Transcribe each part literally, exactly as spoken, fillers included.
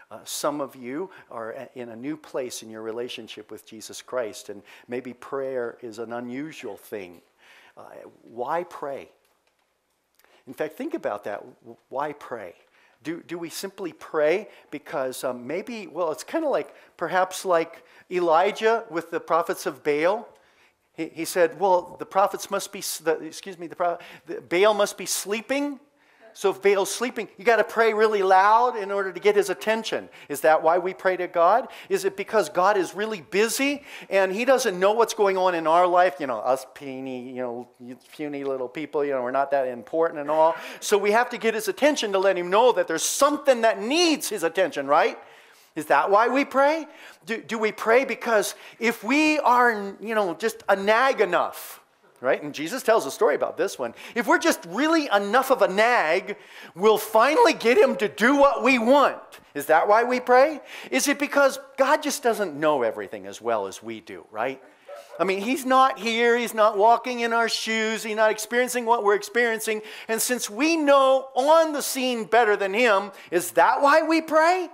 Uh, some of you are in a new place in your relationship with Jesus Christ, and maybe prayer is an unusual thing. Uh, why pray? In fact, think about that. Why pray? Do, do we simply pray because um, maybe, well, it's kind of like, perhaps like Elijah with the prophets of Baal. He, he said, well, the prophets must be, the, excuse me, the, prophet, the Baal must be sleeping. So if Baal's sleeping, you got to pray really loud in order to get his attention. Is that why we pray to God? Is it because God is really busy and he doesn't know what's going on in our life? You know, us puny, you know, puny little people, you know, we're not that important and all. So we have to get his attention to let him know that there's something that needs his attention, right? Is that why we pray? Do, do we pray because if we are, you know, just a nag enough, right? And Jesus tells a story about this one. If we're just really enough of a nag, we'll finally get him to do what we want. Is that why we pray? Is it because God just doesn't know everything as well as we do, right? I mean, he's not here. He's not walking in our shoes. He's not experiencing what we're experiencing. And since we know on the scene better than him, is that why we pray?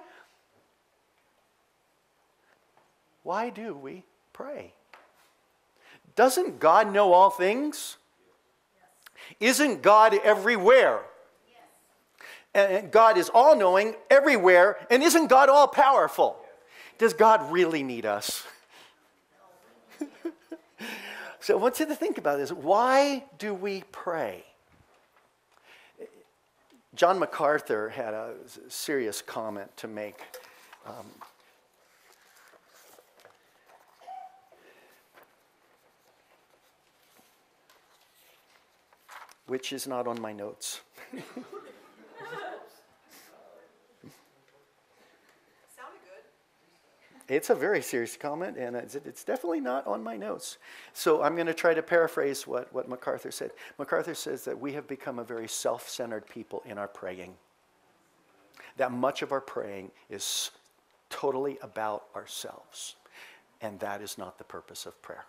Why do we pray? Doesn't God know all things? Yes. Isn't God everywhere? Yes. And God is all-knowing everywhere, and isn't God all-powerful? Yes. Does God really need us? So I want you to think about this. Why do we pray? John MacArthur had a serious comment to make. Um, which is not on my notes. Sounded good. It's a very serious comment, and it's, it's definitely not on my notes. So I'm going to try to paraphrase what, what MacArthur said. MacArthur says that we have become a very self-centered people in our praying. That much of our praying is totally about ourselves, and that is not the purpose of prayer.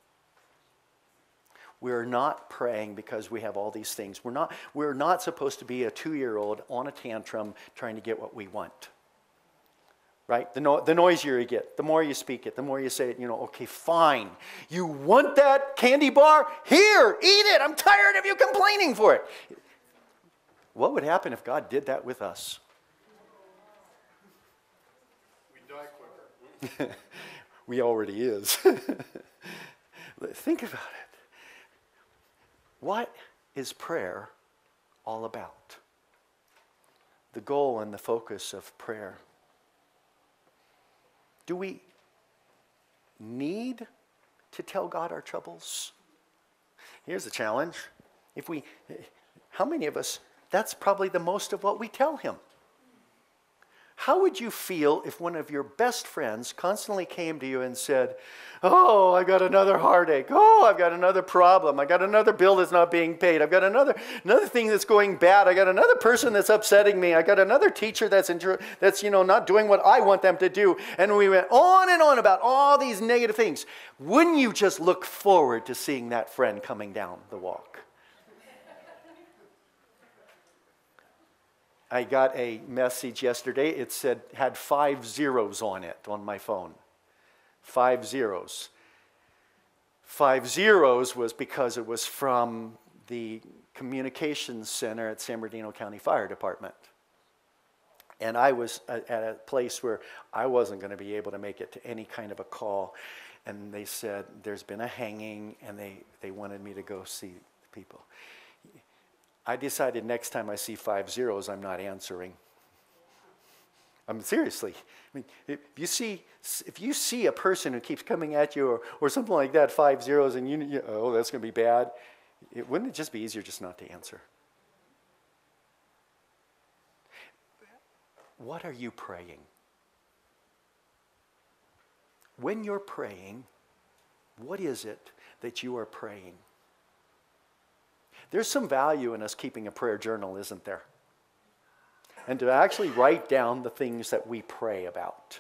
We're not praying because we have all these things. We're not, we're not supposed to be a two-year-old on a tantrum trying to get what we want. Right? The, no, the noisier you get, the more you speak it, the more you say it, you know, okay, fine. You want that candy bar? Here, eat it. I'm tired of you complaining for it. What would happen if God did that with us? We'd die quicker. We already is. Think about it. What is prayer all about? The goal and the focus of prayer. Do we need to tell God our troubles? Here's the challenge. If we, how many of us, that's probably the most of what we tell him. How would you feel if one of your best friends constantly came to you and said, oh, I got another heartache. Oh, I've got another problem. I got another bill that's not being paid. I've got another, another thing that's going bad. I got another person that's upsetting me. I got another teacher that's, intro, that's you know, not doing what I want them to do. And we went on and on about all these negative things. Wouldn't you just look forward to seeing that friend coming down the walk? I got a message yesterday. It said, had five zeros on it on my phone. Five zeros. Five zeros was because it was from the communications center at San Bernardino County Fire Department. And I was at a place where I wasn't going to be able to make it to any kind of a call. And they said, there's been a hanging, and they, they wanted me to go see the people. I decided next time I see five zeros, I'm not answering. I mean, seriously. I mean, if you see, if you see a person who keeps coming at you or, or something like that, five zeros, and you, you oh, that's going to be bad, it, wouldn't it just be easier just not to answer? What are you praying? When you're praying, what is it that you are praying? There's some value in us keeping a prayer journal, isn't there? And to actually write down the things that we pray about.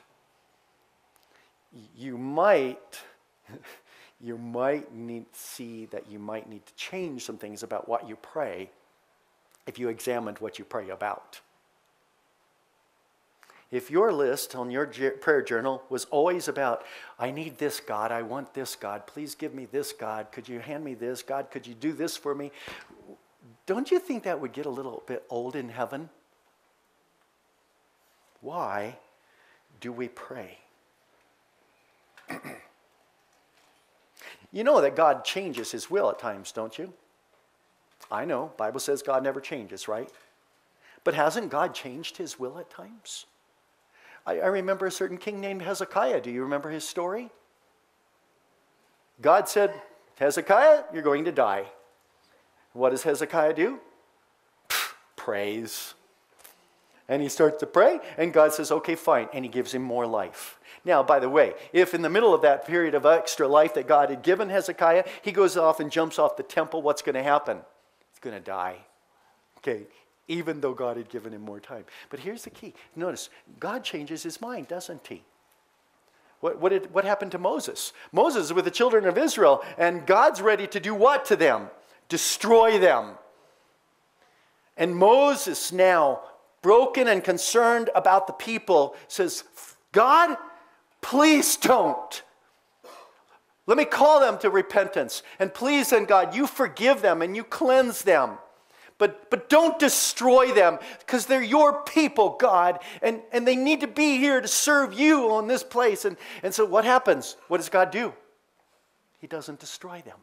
You might, you might need see that you might need to change some things about what you pray if you examined what you pray about. If your list on your prayer journal was always about, I need this God, I want this God, please give me this God, could you hand me this, God, could you do this for me? Don't you think that would get a little bit old in heaven? Why do we pray? You know that God changes his will at times, don't you? I know, Bible says God never changes, right? But hasn't God changed his will at times? I, I remember a certain king named Hezekiah. Do you remember his story? God said, Hezekiah, you're going to die. What does Hezekiah do? Pfft, praise. And he starts to pray, and God says, okay, fine. And he gives him more life. Now, by the way, if in the middle of that period of extra life that God had given Hezekiah, he goes off and jumps off the temple, what's going to happen? He's going to die. Okay, even though God had given him more time. But here's the key. Notice, God changes his mind, doesn't he? What, what, did, what happened to Moses? Moses is with the children of Israel, and God's ready to do what to them? Destroy them. And Moses now, broken and concerned about the people, says, God, please don't. Let me call them to repentance. And please, then, God, you forgive them and you cleanse them. But, but don't destroy them, because they're your people, God, and, and they need to be here to serve you on this place. And, and so what happens? What does God do? He doesn't destroy them.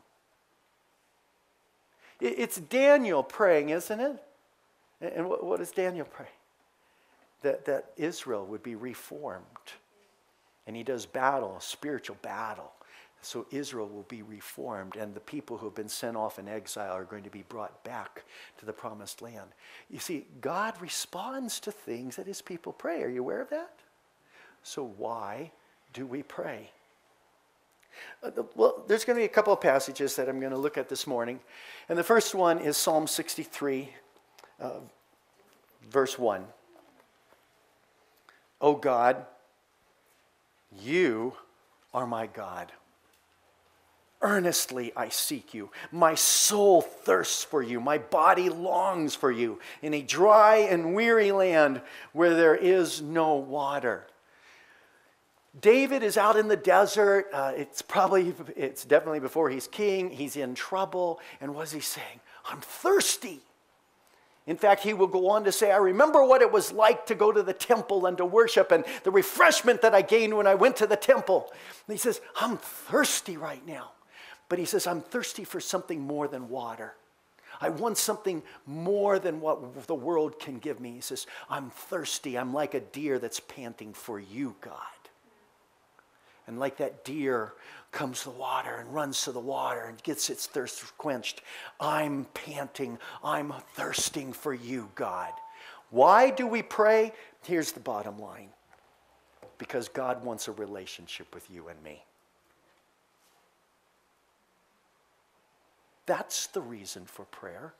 It, it's Daniel praying, isn't it? And, and what, what does Daniel pray? That, that Israel would be reformed. And he does battle, a spiritual battle. So Israel will be reformed, and the people who have been sent off in exile are going to be brought back to the promised land. You see, God responds to things that his people pray. Are you aware of that? So why do we pray? Uh, the, well, there's going to be a couple of passages that I'm going to look at this morning. And the first one is Psalm sixty-three, uh, verse one. O God, you are my God. Earnestly I seek you. My soul thirsts for you. My body longs for you in a dry and weary land where there is no water. David is out in the desert. Uh, it's probably, it's definitely before he's king. He's in trouble. And what is he saying? I'm thirsty. In fact, he will go on to say, I remember what it was like to go to the temple and to worship and the refreshment that I gained when I went to the temple. And he says, I'm thirsty right now. But he says, I'm thirsty for something more than water. I want something more than what the world can give me. He says, I'm thirsty. I'm like a deer that's panting for you, God. And like that deer comes to the water and runs to the water and gets its thirst quenched. I'm panting. I'm thirsting for you, God. Why do we pray? Here's the bottom line. Because God wants a relationship with you and me. That's the reason for prayer.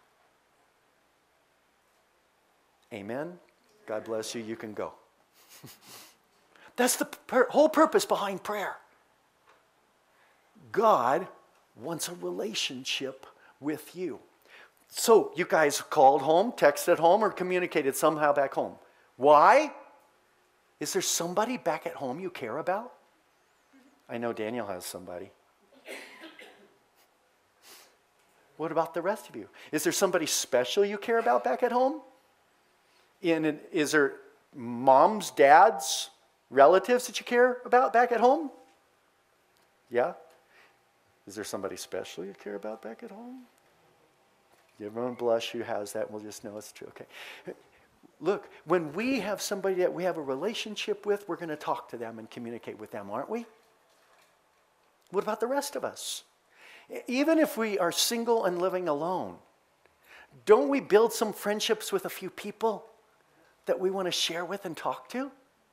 Amen. God bless you. You can go. That's the pur- whole purpose behind prayer. God wants a relationship with you. So you guys called home, texted home, or communicated somehow back home. Why? Is there somebody back at home you care about? I know Daniel has somebody. What about the rest of you? Is there somebody special you care about back at home? In, is there moms, dads, relatives that you care about back at home? Yeah? Is there somebody special you care about back at home? Everyone bless you has that, and we'll just know it's true. Okay. Look, when we have somebody that we have a relationship with, we're going to talk to them and communicate with them, aren't we? What about the rest of us? Even if we are single and living alone, don't we build some friendships with a few people that we want to share with and talk to?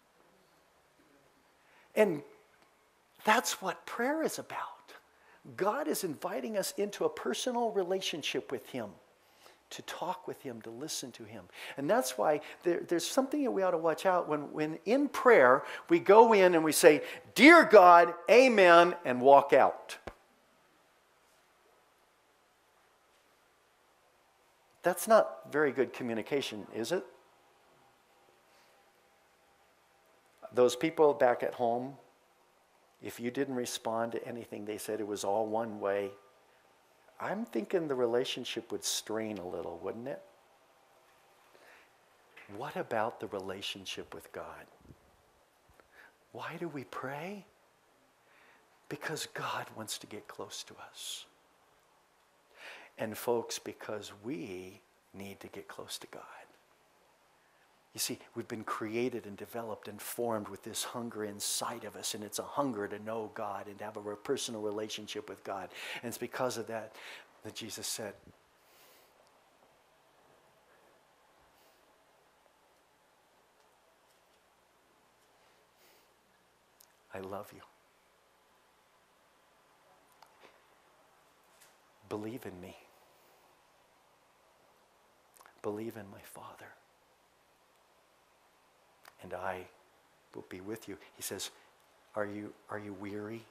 And that's what prayer is about. God is inviting us into a personal relationship with him, to talk with him, to listen to him. And that's why there, there's something that we ought to watch out when, when in prayer we go in and we say, Dear God, amen, and walk out. That's not very good communication, is it? those people back at home, if you didn't respond to anything they said, it was all one way, I'm thinking the relationship would strain a little, wouldn't it? What about the relationship with God? Why do we pray? Because God wants to get close to us. And folks, because we need to get close to God. You see, we've been created and developed and formed with this hunger inside of us, and it's a hunger to know God and to have a personal relationship with God. And it's because of that that Jesus said, I love you. Believe in me. Believe in my Father. And I will be with you. He says, are you, are you weary?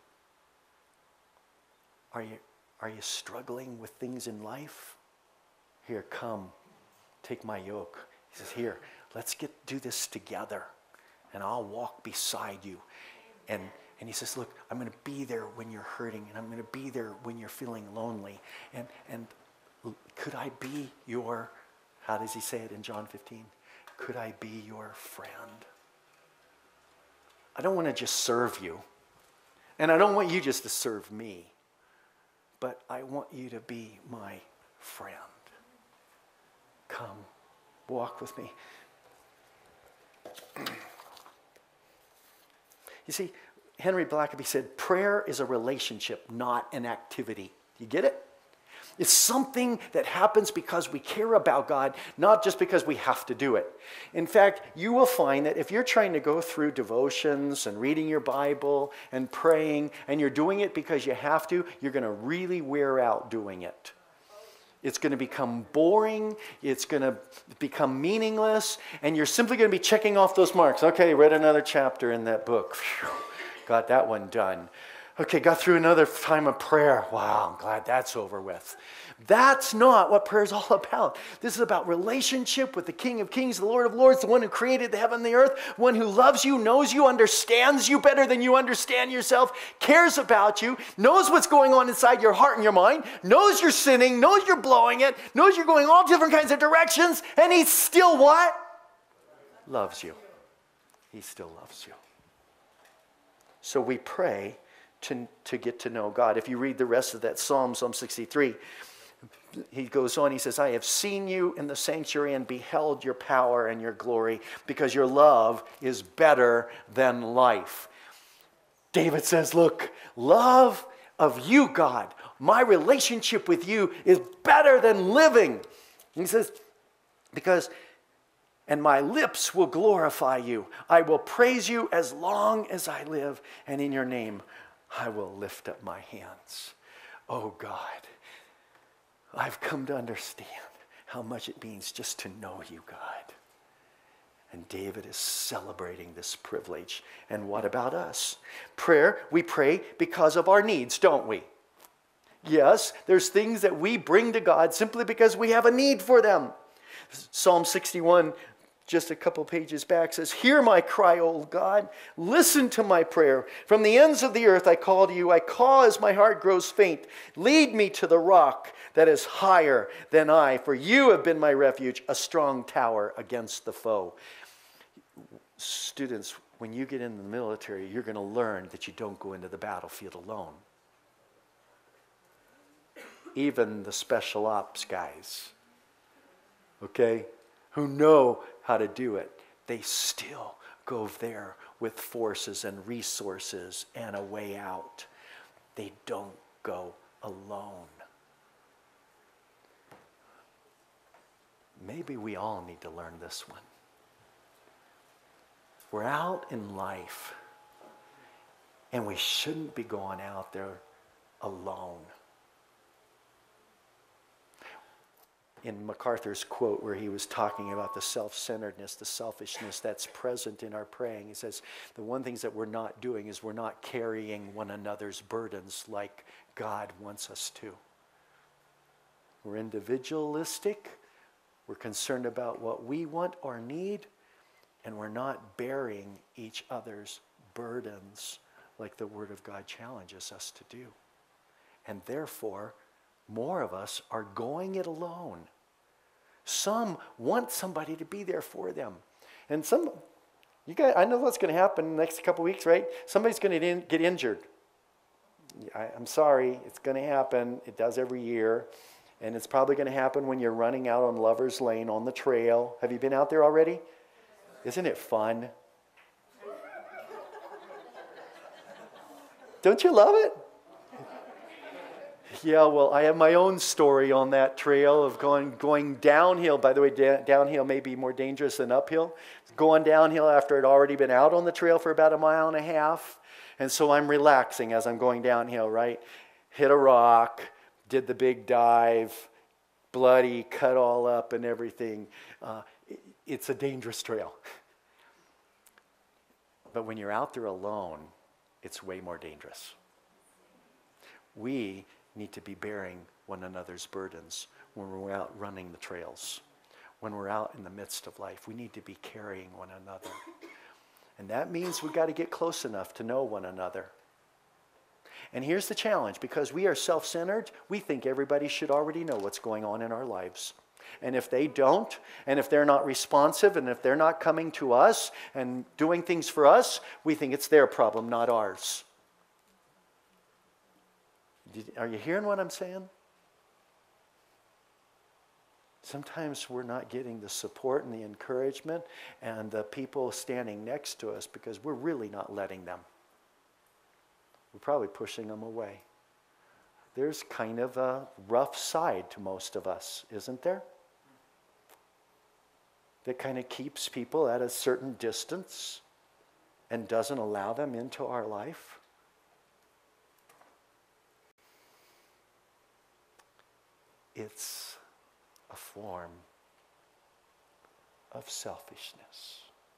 Are you, are you struggling with things in life? Here, come, take my yoke. He says, here, let's get do this together, and I'll walk beside you. And, and he says, look, I'm going to be there when you're hurting, and I'm going to be there when you're feeling lonely. And, and could I be your, how does he say it in John fifteen? Could I be your friend? I don't want to just serve you. And I don't want you just to serve me. But I want you to be my friend. Come, walk with me. You see, Henry Blackaby said, prayer is a relationship, not an activity. You get it? It's something that happens because we care about God, not just because we have to do it. In fact, you will find that if you're trying to go through devotions and reading your Bible and praying, and you're doing it because you have to, you're going to really wear out doing it. It's going to become boring, it's going to become meaningless, and you're simply going to be checking off those marks. Okay, read another chapter in that book. Phew, got that one done. Okay, got through another time of prayer. Wow, I'm glad that's over with. That's not what prayer is all about. This is about relationship with the King of Kings, the Lord of Lords, the one who created the heaven and the earth, one who loves you, knows you, understands you better than you understand yourself, cares about you, knows what's going on inside your heart and your mind, knows you're sinning, knows you're blowing it, knows you're going all different kinds of directions, and he still what? Loves you. He still loves you. So we pray To, to get to know God. If you read the rest of that Psalm, Psalm sixty-three, he goes on, he says, I have seen you in the sanctuary and beheld your power and your glory, because your love is better than life. David says, look, love of you, God, my relationship with you is better than living. And he says, because, and my lips will glorify you. I will praise you as long as I live, and in your name I will lift up my hands. Oh God, I've come to understand how much it means just to know you, God. And David is celebrating this privilege. And what about us? Prayer, we pray because of our needs, don't we? Yes, there's things that we bring to God simply because we have a need for them. Psalm sixty-one, just a couple pages back, says, hear my cry, O God. Listen to my prayer. From the ends of the earth I call to you. I call as my heart grows faint. Lead me to the rock that is higher than I, for you have been my refuge, a strong tower against the foe. Students, when you get in the military, you're going to learn that you don't go into the battlefield alone. Even the special ops guys, okay, who know how to do it, they still go there with forces and resources and a way out. They don't go alone. Maybe we all need to learn this one. We're out in life, and we shouldn't be going out there alone. In MacArthur's quote where he was talking about the self-centeredness, the selfishness that's present in our praying, he says, the one things that we're not doing is we're not carrying one another's burdens like God wants us to. We're individualistic. We're concerned about what we want or need, and we're not bearing each other's burdens like the Word of God challenges us to do. And therefore, more of us are going it alone. Some want somebody to be there for them. And some, you guys, I know what's going to happen in the next couple weeks, right? Somebody's going to in, get injured. I, I'm sorry, it's going to happen. It does every year. And it's probably going to happen when you're running out on Lover's Lane on the trail. Have you been out there already? Isn't it fun? Don't you love it? Yeah, well, I have my own story on that trail of going going downhill. By the way, da- downhill may be more dangerous than uphill. Going downhill after I'd already been out on the trail for about a mile and a half. And so I'm relaxing as I'm going downhill, right? Hit a rock, did the big dive, bloody, cut all up and everything. Uh, it, it's a dangerous trail. But when you're out there alone, it's way more dangerous. We need to be bearing one another's burdens when we're out running the trails. When we're out in the midst of life, we need to be carrying one another. And that means we've got to get close enough to know one another. And here's the challenge. Because we are self-centered, we think everybody should already know what's going on in our lives. And if they don't, and if they're not responsive, and if they're not coming to us and doing things for us, we think it's their problem, not ours. Did, are you hearing what I'm saying? Sometimes we're not getting the support and the encouragement and the people standing next to us because we're really not letting them. We're probably pushing them away. There's kind of a rough side to most of us, isn't there? That kind of keeps people at a certain distance and doesn't allow them into our life. It's a form of selfishness.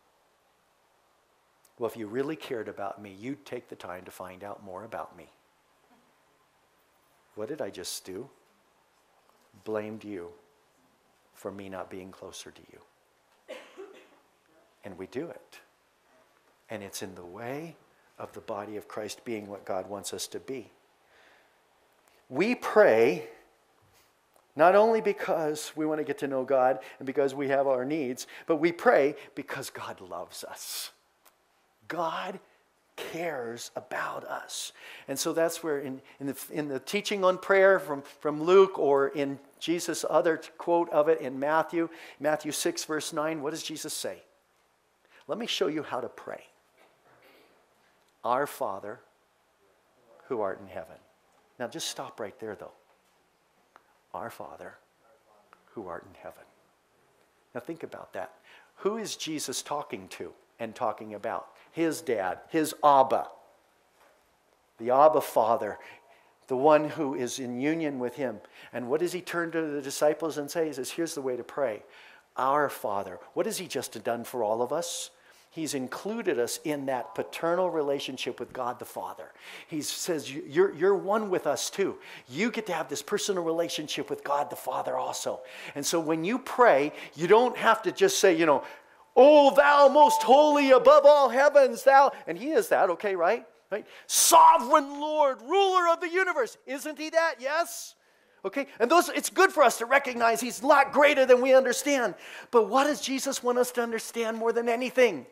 Well, if you really cared about me, you'd take the time to find out more about me. What did I just do? Blamed you for me not being closer to you. And we do it. And it's in the way of the body of Christ being what God wants us to be. We pray not only because we want to get to know God and because we have our needs, but we pray because God loves us. God cares about us. And so that's where in, in, the, in the teaching on prayer from, from Luke, or in Jesus' other quote of it in Matthew, Matthew six verse nine, what does Jesus say? Let me show you how to pray. Our Father who art in heaven. Now just stop right there though. Our Father who art in heaven. Now think about that. Who is Jesus talking to and talking about? His dad, his Abba. The Abba Father, the one who is in union with him. And what does he turn to the disciples and say? He says, here's the way to pray. Our Father. What has he just done for all of us? He's included us in that paternal relationship with God the Father. He says, you're, you're one with us too. You get to have this personal relationship with God the Father also. And so when you pray, you don't have to just say, you know, oh, thou most holy above all heavens, thou. And he is that, okay, right? Right? Sovereign Lord, ruler of the universe. Isn't he that? Yes? Okay, and those, it's good for us to recognize he's a lot greater than we understand. But what does Jesus want us to understand more than anything?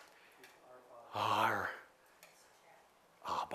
Our Abba.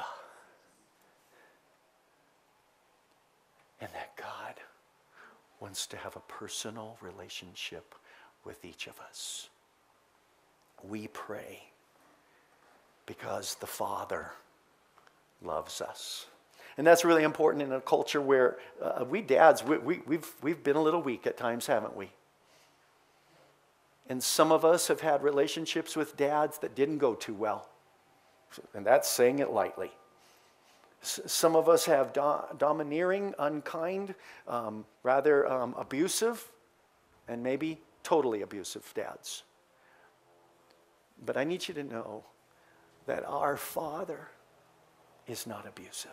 And that God wants to have a personal relationship with each of us. We pray because the Father loves us. And that's really important in a culture where uh, we dads, we, we, we've, we've been a little weak at times, haven't we? And some of us have had relationships with dads that didn't go too well. And that's saying it lightly. S- some of us have do- domineering, unkind, um, rather um, abusive, and maybe totally abusive dads. But I need you to know that our Father is not abusive.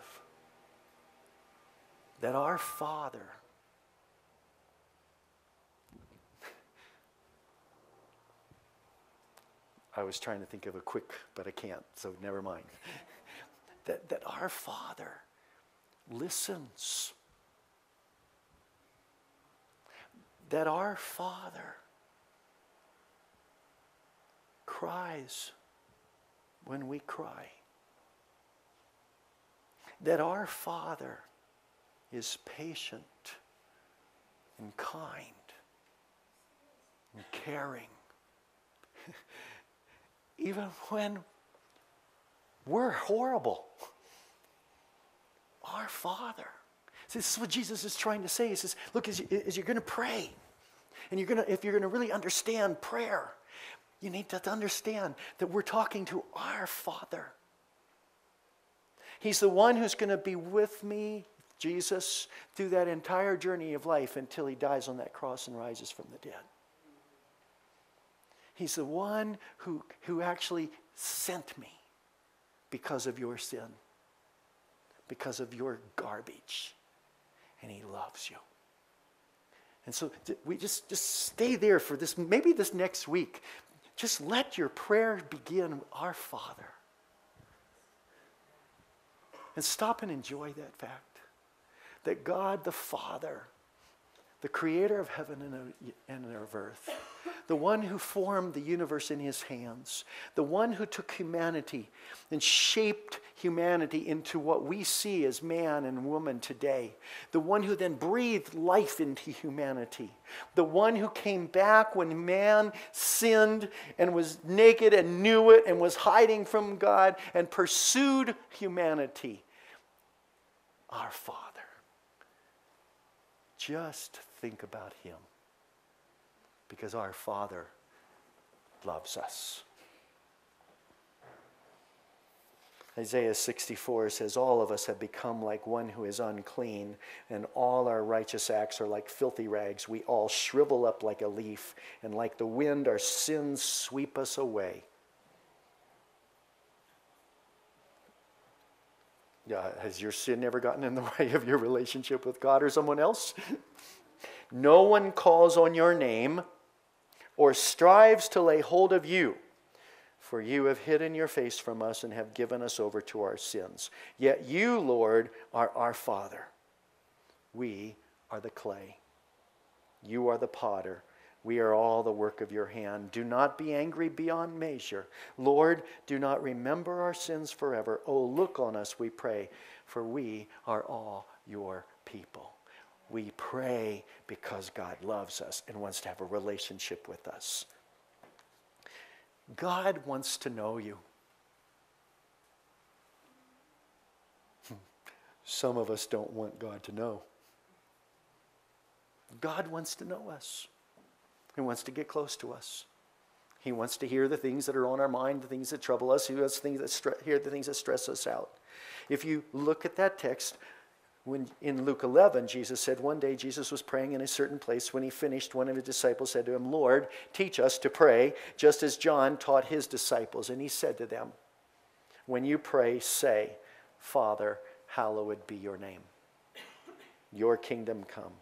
That our Father I was trying to think of a quick, but I can't, so never mind. that, that our Father listens. That our Father cries when we cry. That our Father is patient and kind and caring. Even when we're horrible. Our Father. See, this is what Jesus is trying to say. He says, look, as, you, as you're going to pray, and you're going to, if you're going to really understand prayer, you need to understand that we're talking to our Father. He's the one who's going to be with me, Jesus, through that entire journey of life until he dies on that cross and rises from the dead. He's the one who, who actually sent me because of your sin, because of your garbage, and he loves you. And so we just, just stay there for this, maybe this next week. Just let your prayer begin, our Father. And stop and enjoy that fact. That God the Father, the creator of heaven and of earth, the one who formed the universe in his hands, the one who took humanity and shaped humanity into what we see as man and woman today, the one who then breathed life into humanity, the one who came back when man sinned and was naked and knew it and was hiding from God and pursued humanity, our Father. Just think about him. Because our Father loves us. Isaiah sixty-four says, all of us have become like one who is unclean, and all our righteous acts are like filthy rags. We all shrivel up like a leaf, and like the wind, our sins sweep us away. Yeah, has your sin ever gotten in the way of your relationship with God or someone else? No one calls on your name or strives to lay hold of you, for you have hidden your face from us and have given us over to our sins. Yet you, Lord, are our Father. We are the clay. You are the potter. We are all the work of your hand. Do not be angry beyond measure. Lord, do not remember our sins forever. Oh, look on us, we pray, for we are all your people. We pray because God loves us and wants to have a relationship with us. God wants to know you. Some of us don't want God to know. God wants to know us. He wants to get close to us. He wants to hear the things that are on our mind, the things that trouble us. He wants things that stre- hear the things that stress us out. If you look at that text, when in Luke eleven, Jesus said one day Jesus was praying in a certain place. When he finished, one of his disciples said to him, Lord, teach us to pray, just as John taught his disciples. And he said to them, when you pray, say, Father, hallowed be your name. Your kingdom come.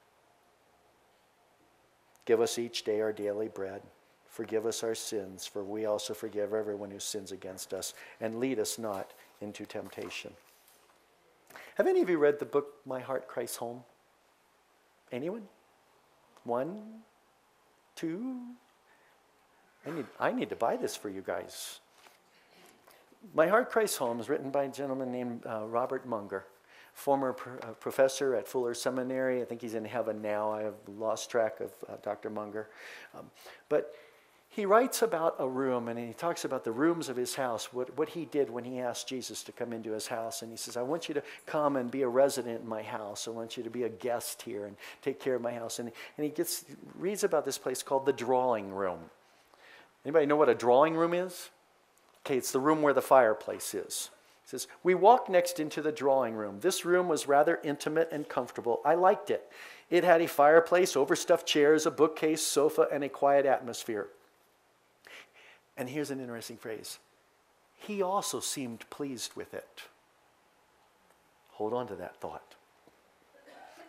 Give us each day our daily bread. Forgive us our sins, for we also forgive everyone who sins against us. And lead us not into temptation. Have any of you read the book, My Heart Cries Home? Anyone? One? Two? I need, I need to buy this for you guys. My Heart Cries Home is written by a gentleman named uh, Robert Munger, former pr- uh, professor at Fuller Seminary. I think he's in heaven now. I have lost track of uh, Doctor Munger. Um, but he writes about a room, and he talks about the rooms of his house, what, what he did when he asked Jesus to come into his house. And he says, I want you to come and be a resident in my house. I want you to be a guest here and take care of my house. And, and he gets reads about this place called the drawing room. Anybody know what a drawing room is? Okay, it's the room where the fireplace is. He says, we walked next into the drawing room. This room was rather intimate and comfortable. I liked it. It had a fireplace, overstuffed chairs, a bookcase, sofa, and a quiet atmosphere. And here's an interesting phrase. He also seemed pleased with it. Hold on to that thought.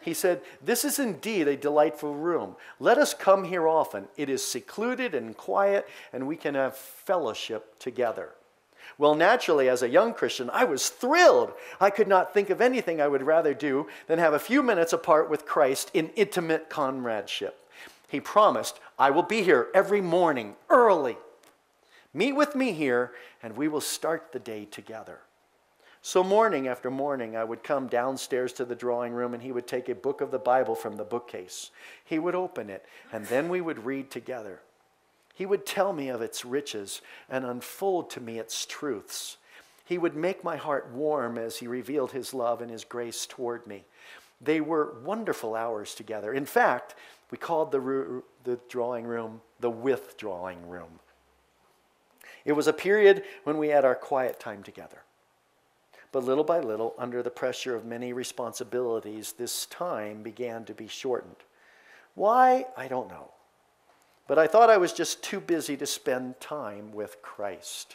He said, "This is indeed a delightful room. Let us come here often. It is secluded and quiet, and we can have fellowship together." Well, naturally, as a young Christian, I was thrilled. I could not think of anything I would rather do than have a few minutes apart with Christ in intimate comradeship. He promised, "I will be here every morning, early. Meet with me here, and we will start the day together." So morning after morning, I would come downstairs to the drawing room, and he would take a book of the Bible from the bookcase. He would open it, and then we would read together. He would tell me of its riches and unfold to me its truths. He would make my heart warm as he revealed his love and his grace toward me. They were wonderful hours together. In fact, we called the, the drawing room the withdrawing room. It was a period when we had our quiet time together. But little by little, under the pressure of many responsibilities, this time began to be shortened. Why? I don't know. But I thought I was just too busy to spend time with Christ.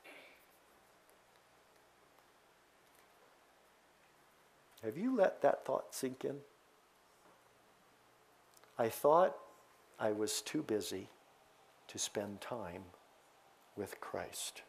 Have you let that thought sink in? I thought I was too busy to spend time with Christ.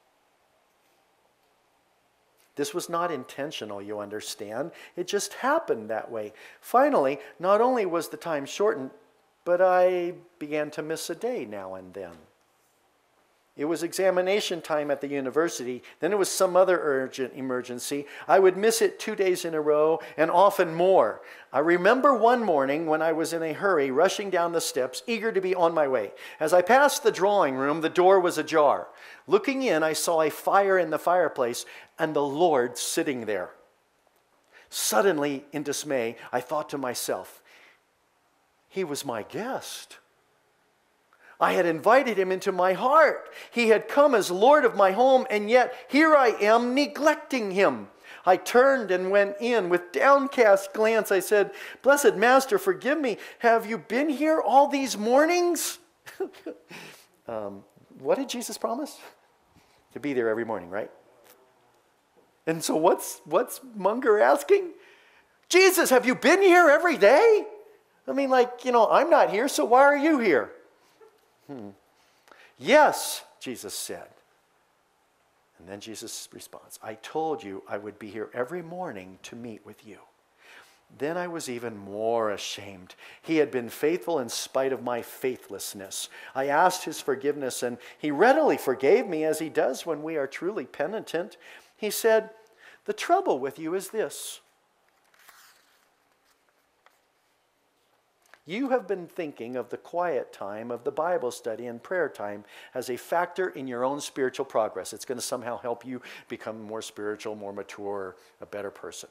This was not intentional, you understand. It just happened that way. Finally, not only was the time shortened, but I began to miss a day now and then. It was examination time at the university. Then it was some other urgent emergency. I would miss it two days in a row and often more. I remember one morning when I was in a hurry, rushing down the steps, eager to be on my way. As I passed the drawing room, the door was ajar. Looking in, I saw a fire in the fireplace and the Lord sitting there. Suddenly, in dismay, I thought to myself, he was my guest. I had invited him into my heart. He had come as Lord of my home, and yet here I am neglecting him. I turned and went in. With downcast glance, I said, "Blessed Master, forgive me. Have you been here all these mornings?" um, what did Jesus promise? To be there every morning, right? And so what's, what's Munger asking? Jesus, have you been here every day? I mean, like, you know, I'm not here, so why are you here? Hmm. Yes, Jesus said. And then Jesus responds, "I told you I would be here every morning to meet with you." Then I was even more ashamed. He had been faithful in spite of my faithlessness. I asked his forgiveness, and he readily forgave me, as he does when we are truly penitent. He said, "The trouble with you is this. You have been thinking of the quiet time of the Bible study and prayer time as a factor in your own spiritual progress. It's going to somehow help you become more spiritual, more mature, a better person.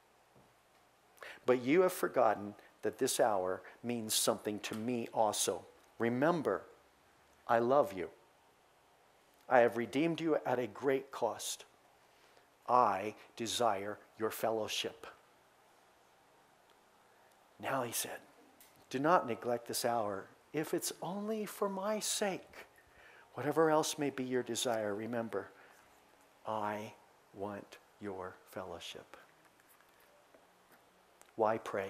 But you have forgotten that this hour means something to me also. Remember, I love you. I have redeemed you at a great cost. I desire your fellowship." Now he said, "Do not neglect this hour, if it's only for my sake. Whatever else may be your desire, remember, I want your fellowship." Why pray?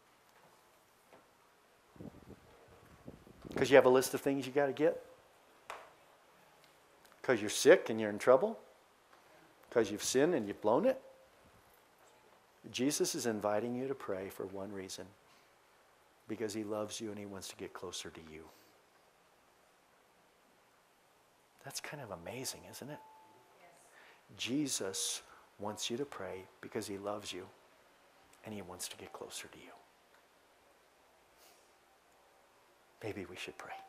Because you have a list of things you got to get? Because you're sick and you're in trouble? Because you've sinned and you've blown it? Jesus is inviting you to pray for one reason. Because he loves you and he wants to get closer to you. That's kind of amazing, isn't it? Yes. Jesus wants you to pray because he loves you and he wants to get closer to you. Maybe we should pray.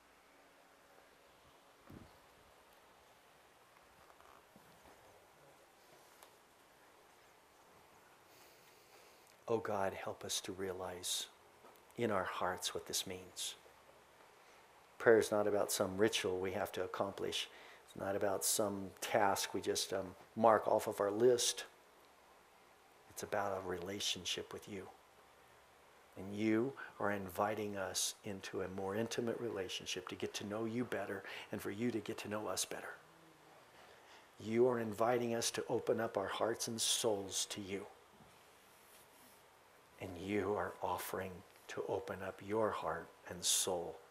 Oh God, help us to realize in our hearts what this means. Prayer is not about some ritual we have to accomplish. It's not about some task we just um, mark off of our list. It's about a relationship with you. And you are inviting us into a more intimate relationship to get to know you better and for you to get to know us better. You are inviting us to open up our hearts and souls to you. and you are offering to open up your heart and soul